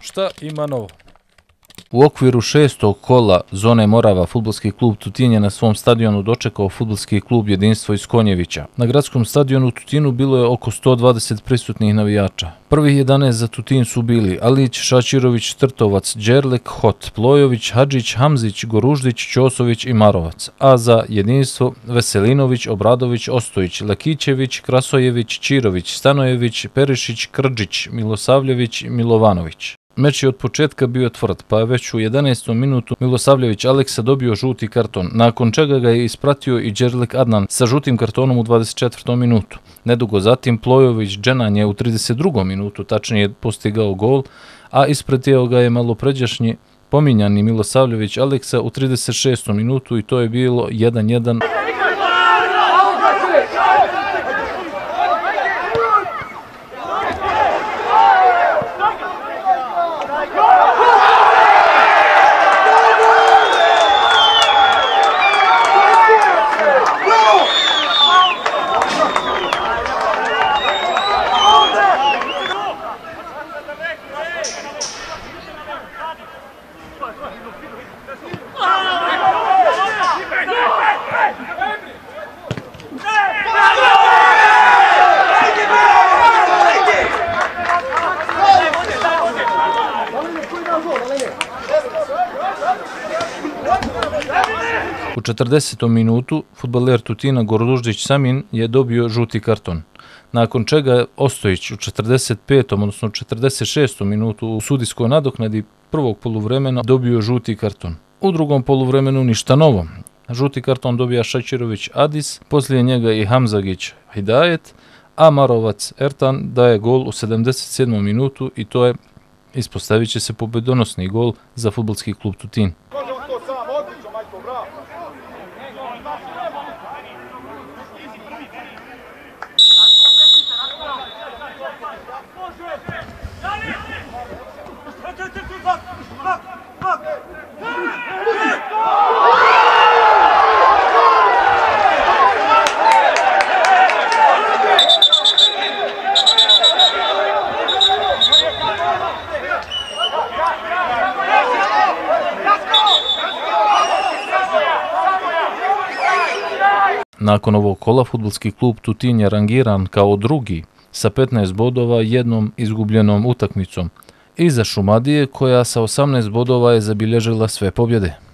Šta ima novo? U okviru 6. kola zone Morava fudbalski klub Tutin je na svom stadionu dočekao fudbalski klub Jedinstvo iz Konjevića. Na gradskom stadionu u Tutinu bilo je oko 120 prisutnih navijača. Prvih 11 za Tutin su bili Alić, Šačirović, Trtovac, Đerlek, Hot, Plojović, Hadžić, Hamzić, Goruždić, Ćosović i Marovac, a za Jedinstvo Veselinović, Obradović, Ostojić, Lakićević, Krasojević, Čirović, Stanojević, Perišić, Krđić, Milosavljević i Milovanović. Meč je od početka bio tvrd, pa je već u 11. minutu Milosavljević Aleksa dobio žuti karton, nakon čega ga je ispratio i Đerlek Adnan sa žutim kartonom u 24. minutu. Nedugo zatim Plojović Dženan je u 32. minutu tačnije postigao gol, a ispratio ga je malopređašnji pominjani Milosavljević Aleksa u 36. minutu i to je bilo 1:1. U 40. minutu fudbaler Tutina Goruždić Samin je dobio žuti karton, nakon čega je Ostojić u 45. odnosno 46. minutu u sudijskoj nadoknadi prvog poluvremena dobio žuti karton. U drugom poluvremenu ništa novo. Žuti karton dobija Šačirović Adis, poslije njega i Hamzagić Hidajet, a Marovac Ertan daje gol u 77. minutu i to je, ispostavit će se, pobedonosni gol za fudbalski klub Tutin. Nakon ovog kola fudbalski klub Tutin je rangiran kao drugi sa 15 bodova jednom izgubljenom utakmicom, iza Šumadije koja sa 18 bodova je zabilježila sve pobjede.